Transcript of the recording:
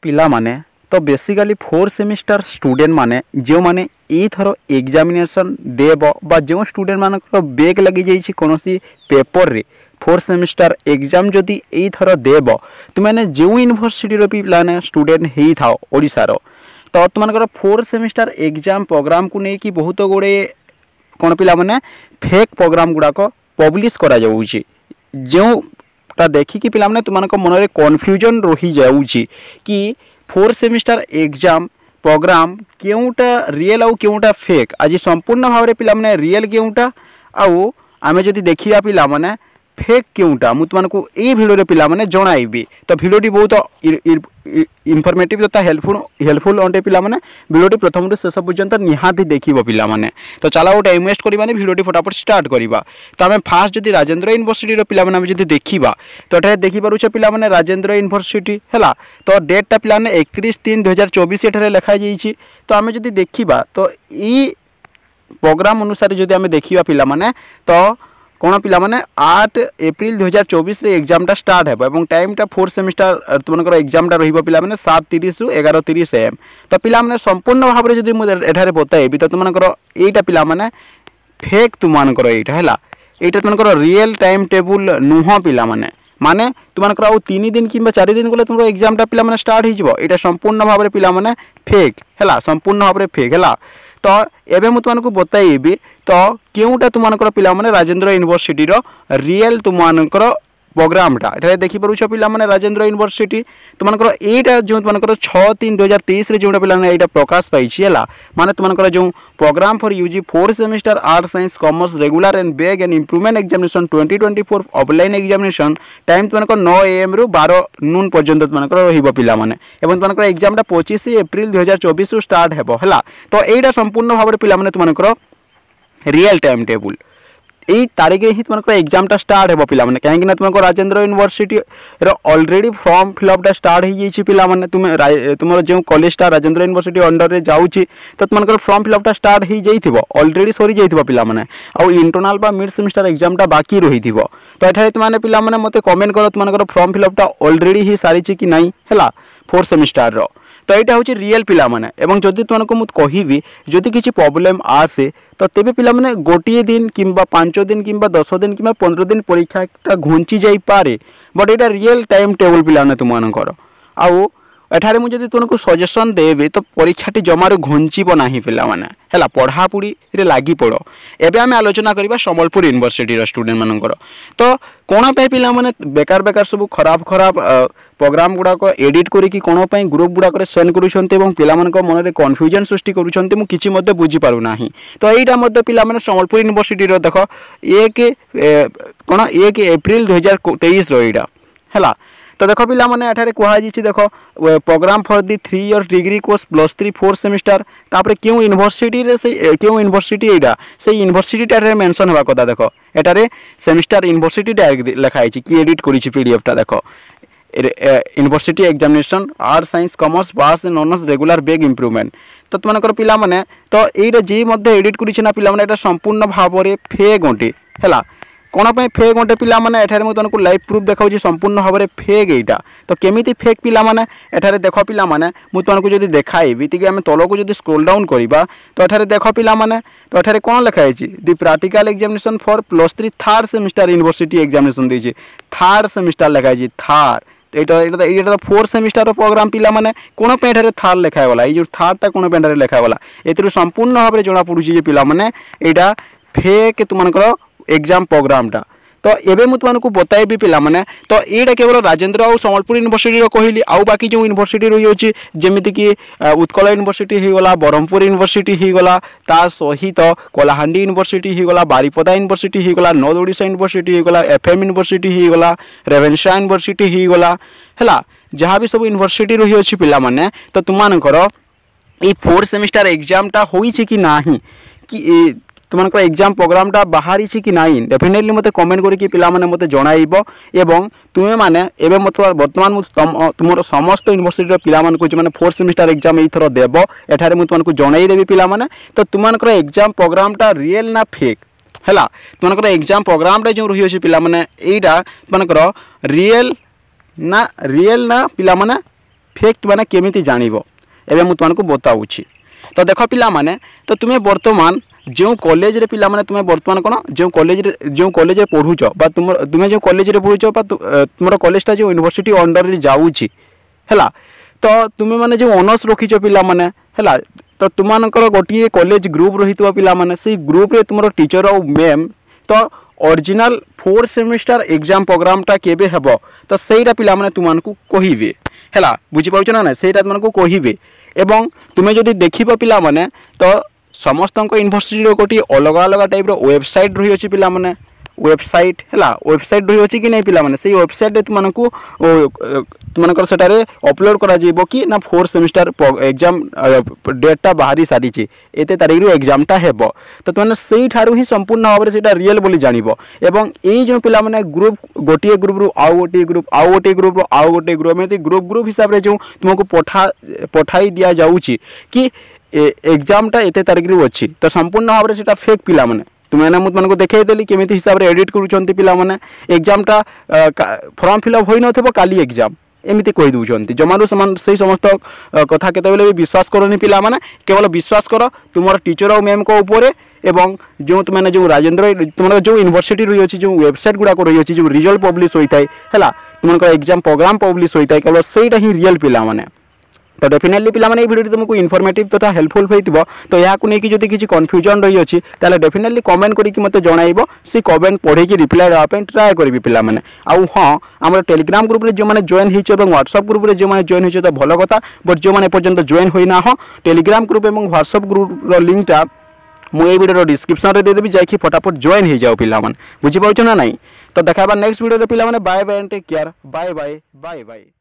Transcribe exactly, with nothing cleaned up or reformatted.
पिला माने तो बेसिकली फोर सेमिस्टर स्टूडेंट माने जो माने ई थरो एग्जामिनेशन देव बा जो स्टूडेंट मानकर बैक लगी जाइछि कोनोसी पेपर रे फोर सेमिस्टर एग्जाम जदि ई थरो देव तुमने जो यूनिवर्सिटी रो पिलाने स्टूडेंट हेई थाओ ओडिसा रो तो तुमनकर फोर सेमिस्टर एग्जाम प्रोग्राम को नहीं कि बहुत गुड़े कौन पिला माने फेक प्रोग्राम गुड़ाक पब्लिश करा जाउछि जोटा देखिकी पिला माने तुमनक मन रे कन्फ्यूजन रही जाउछि कि फोर सेमिस्टर एग्जाम प्रोग्राम केउटा रियल आउ केउटा फेक आज संपूर्ण भाव पिला माने रियल केउटा आउ आमे जदि देखिया पिला माने फेक केउटा मु तुमको ए भिडियो रे पिला माने जणाइबी तो भिडियोटी बहुत इनफॉर्मेटिव तथा हेल्पफुल हेल्पफुल अंटे पिला माने भिडियोटी प्रथम रु शेष पर्यंत निहाती देखिबो पिला माने तो चला गोटे टाइम वेस्ट करबानी भिडियोटी फटाफट स्टार्ट करबा तो आमे फास्ट जदि राजेंद्र यूनिवर्सिटी रो पिला माने जदि देखिबा तो एठे देखि पारुछ पिला माने राजेंद्र यूनिवर्सिटी हैला तो डेट टा पिला माने इकतीस तीन दो हज़ार चौबीस एठे लिखा जाईछि तो आमे जदि देखिबा तो ई प्रोग्राम अनुसार जदि आमे देखिबा पिला माने तो कौन पिला माने आठ एप्रिल दो हज़ार चौबीस रे एग्जाम टा स्टार्ट है और टाइम टा फोर सेमिस्टर तुमनकर एग्जाम टा रहिबो पिला माने सात तीस रु ग्यारह तीस एम तो पिला माने संपूर्ण भाव रे जदि मु एठारे बताइबी तो तुमनकर एटा पिला माने फेक तुमनकर एटा हैला एटा तुमनकर रियल टाइम टेबल नुह पिला माने माने तुमनकर आउ तीन दिन किंबा चार दिन गले तुमरो एग्जाम टा पिला माने स्टार्ट हिजबो एटा संपूर्ण भाव रे पिला माने फेक हैला संपूर्ण भाव रे फेक हैला तो एबे मु तुमको बताइबी तो केउटा तुमनकर पिला माने राजेंद्र यूनिवर्सिटी रो रियल तुमनकर प्रोग्राम टा एठे देखि परुछ पिला माने राजेंद्र यूनिवर्सिटी तुमनकर एटा जो तुमनकर छह तीन दो हज़ार तेईस रे जोटा पिला माने एटा प्रकाश पाइछि हैला माने तुमनकर जो program for UG four semester arts science commerce regular and back and improvement examination twenty twenty four offline examination time तुमनकर नौ एएम रु बारह नून पर्यंत तुमनकर रहिबो पिला माने एवं तुमनकर एग्जाम टा पच्चीस एप्रिल दो हज़ार चौबीस रु स्टार्ट हेबो हैला तो एटा संपूर्ण भाव रे पिला माने तुमनकर रियल टाइम टेबल यही तारीख ही तुमको एग्जाम टा स्टार्ट है पिला माने कहीं तुमको राजेंद्र यूनिवर्सिटी रो ऑलरेडी फॉर्म फिलअप टा स्टार्ट हो जाइए पिला माने तुम तुम जो कॉलेज टा राजेंद्र यूनिवर्सिटी अंडर रे जाउची तो तुमको फॉर्म फिलअप टा स्टार्ट हो जाइथिबो ऑलरेडी सरी जाइथिबो पिला माने आ इंटरनल बा मिड सेमिस्टर एग्जाम टा बाकी रहिथिबो तो एठारे तुमाने पिला माने मते कमेंट करो तुमको फॉर्म फिलअप टा ऑलरेडी ही सारी कि नहीं हैला फोर सेमिस्टर रो तो यहाँ हूँ रियल पिला माने एवं जदि तुमको मुझे कहबी जदि किसी प्रॉब्लम आसे तो तेबे पिला माने गोटे दिन किंबा पांच दिन किंबा दस दिन किंबा पंद्रह दिन परीक्षा घुंची जाई पारे बट यहाँ रियल टाइम टेबल पिला माने तुमनकर आउ एठारे मुझे जदि तुमको सजेशन देबे तो परीक्षाटी जमार घुंचीब नाही पिला माने हैला पढ़ापुड़ी रे लागी पड़ो एबे आमे आलोचना करबा संबलपुर यूनिवर्सिटी रो स्टूडेंट मानकर तो कोन पे पिला माने बेकार बेकार सब खराब खराब प्रोग्राम गुड़ा को एडिट करिकी कोन पे ग्रुप गुड़ा करे सेंड करूछन्ते एवं पिला मानक मन रे कन्फ्यूजन सृष्टि करूछन्ते मु किछि मध्ये बुझी पारु नाही तो एइटा मध्ये पिला माने संबलपुर यूनिवर्सिटी रो देखो एक कोन एक एप्रिल दो हज़ार तेईस रो एइटा हैला तो देखो पिला माने एठारे कुहा जिछि देखो program for the three year degree course plus three four semester तापरे क्यों यूनिवर्सिटी रे से क्यों यूनिवर्सिटी एडा से यूनिवर्सिटी टारे मेंशन होबा कथा देखो एटारे सेमिस्टर यूनिवर्सिटी डायरेक्ट लिखा आइछि कि एडिट करिछि पीडीएफ टा देखो university examination arts science commerce pass and honours regular back improvement तो तुमनकर पिला माने तो एइरा जे मध्ये एडिट करिछि ना पिला माने एटा संपूर्ण भाव रे फेक गोटे हैला कोन पे फेक गोटे पिला माने एठारे मु तनको लाइव प्रूफ देखाउछि संपूर्ण भाव रे फेक एइटा तो केमिति फेक पिला माने एठारे देखो पिला माने मु तनको जदि देखाइबी तिके हम तलो को जदि स्क्रॉल डाउन करिबा तो एठारे देखो पिला माने तो एठारे कोन लिखा आइछि the practical examination for plus three third semester university examination दिछि थर्ड सेमिस्टर लिखा आइछि थर्ड एटा एटा एटा फोर सेमिस्टर प्रोग्राम पिला माने कोन पे एठारे थर्ड लिखा वाला ए जो थर्ड ता कोन पे एठारे लिखा वाला एतिरु संपूर्ण भाव रे जणा पडुछि जे पिला माने एटा फेक तुमनकर एग्जाम प्रोग्राम टा तो एबे मु तुमको बताइबी पिला माने तो एटा केवल राजेंद्र और संबलपुर यूनिवर्सिटी रो कहली आउ बाकी जो यूनिवर्सिटी रही होची जेमिति कि उत्कल यूनिवर्सिटी ही गला ब्रह्मपुर यूनिवर्सिटी ही गला ता सहित कोलाहांडी यूनिवर्सिटी ही गला बारिपदा यूनिवर्सिटी ही गला नॉर्थ ओडिशा यूनिवर्सिटी ही गला एफएम यूनिवर्सिटी ही गला रेवेन्सा यूनिवर्सिटी ही गला हैला जहाँ भी सब यूनिवर्सिटी रही होची पिला माने तो तुमनकर ई फोर सेमिस्टर एग्जाम टा होईची कि नाही कि तुमनकर एग्जाम प्रोग्राम टा बाहरी कि नहीं डेफिनेटली मते कमेंट करके पिला माने मते जणाइबो एवं तुमे माने एबे मत वर्तमान तुमर समस्त यूनिवर्सिटी रो पिला मान को माने फोर सेमिस्टर एग्जाम एई थरो देबो एठारे मु तुमनको जणाइ देबी पिला माने तो तुमनकर एग्जाम प्रोग्राम टा रियल ना फेक हैला तुमनकर एग्जाम प्रोग्राम टा जो रही होछि पिला माने एइटा तुमनकर रियल ना रियल ना पिला माने फेक मैंने केमिति जानिबो एबे मु तुमको बताऊछि। तो देख पिला माने तो तुम्हें वर्तमान जो कॉलेज रे पिला माने तुम्हें वर्तमान कोन जो कॉलेज रे जो कॉलेज रे पढुछ बा तुम तुम्हें जो कॉलेज रे पढुछ बा तुमरो कॉलेजटा जो यूनिवर्सिटी अंडर रे जाउछि हैला। तो तुम्हें माने जो ऑनर्स रखिछ पिला माने हैला तो तुमानकर गोटे कॉलेज ग्रुप रही पिला माने से ग्रुप रे तुमरो टीचर और मैम तो ओरिजिनल फोर्थ सेमिस्टर एग्जाम प्रोग्रामटा केबे हेबो तो सेटा पिला माने तुमको कहिबे हैला। बुझी पाउछ ना ना सेटा तुमको कहिबे एवं तुम्हें जदि देखिबो पिला माने तो समस्त यूनिवर्सिटी गोटे अलग अलग टाइप वेबसाइट रही अच्छी पिला माने वेबसाइट है वेबसाइट रही अच्छी कि नहीं पिला माने से वेबसाइट तुमको तुमको सेटारे अपलोड करा जीवो कि ना फोर्थ सेमिस्टर एग्जाम डेटा बाहरी सारी एत तारीख रू एग्जामटा हेबो तो तुमने से ठारू ही संपूर्ण भाव में सेटा रियल बोली जानिबो। एवं ये जो पिला माने ग्रुप गोटे ग्रुप रू आउ गोटे ग्रुप आउ गोटे ग्रुप रू आउ गोटे ग्रुप में ग्रुप ग्रुप हिसाब से जो तुमको पठा पठाई दिया जाउची कि एग्जामटा एत तारीख रू अच्छी तो संपूर्ण भाव में फेक पिला माने तुम्हें मुझे देखदेली केमी हिसाब से एडिट करुँच पिलाने एग्जामटा फॉर्म फिलअप हो न काली एग्जाम एमती कहीदे जमारू से समस्त कथा केतबेले भी विश्वास करनी पिला माने केवल विश्वास कर तुम टीचर और मैम को ऊपर एवं जो तुमने जो राजेंद्र तुम जो यूनिवर्सिटी रही अच्छी जो वेबसाइट गुड़ाक रही अच्छी जो रिजल्ट पब्लिश होता है तुम एग्जाम प्रोग्राम पब्लिश होता है केवल सेटा ही रियल पिला माने। तो डेफिनेटली पिला माने वीडियो तुमको इनफॉर्मेटिव तथा हेल्पफुल होइतिबो तो या को नेकी जदि किछि कंफ्यूजन रही अछि ताले डेफिनेटली कमेंट करी कि मते जणाइबो से कमेंट पढे कि रिप्लाई देबा पे ट्राई करबी पिला माने। आउ हां हमर टेलीग्राम ग्रुप रे जो माने जॉइन हिच एवं व्हाट्सएप ग्रुप रे जो माने जॉइन हिच तो भलो कथा बट जो माने पर्यंत जॉइन होई ना हो टेलीग्राम ग्रुप एवं व्हाट्सएप ग्रुप रो लिंक टा मु ए वीडियो रो डिस्क्रिप्शन रे दे देबी जाई फटाफट जॉइन हो जाओ पिला माने। बुझी पाउछ ना नहीं तो देखाबा नेक्स्ट वीडियो रे पिला माने bye bye and take care bye bye bye bye.